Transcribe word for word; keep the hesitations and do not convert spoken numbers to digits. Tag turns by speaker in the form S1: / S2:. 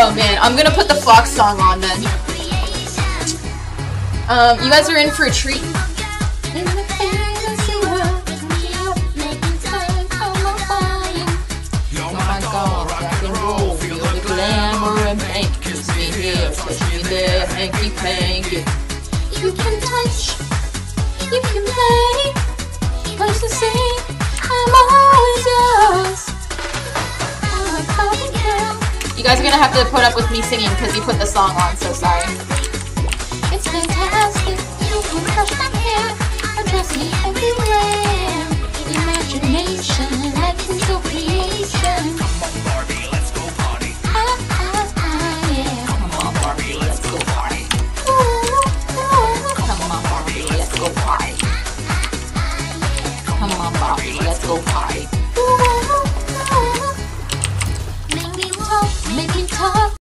S1: Oh man, I'm gonna put the Fox song on then. Um, you guys are in for a treat. In the fantasy world, oh my god, rock and roll, feel the glamour and paint. Kiss me here, kiss me there, hanky panky. You can touch, you can play, place to sing, I'm always yours. You guys are gonna have to put up with me singing because he put the song on, so sorry. It's fantastic, you can touch my hair, address me everywhere. Imagination, life is your creation.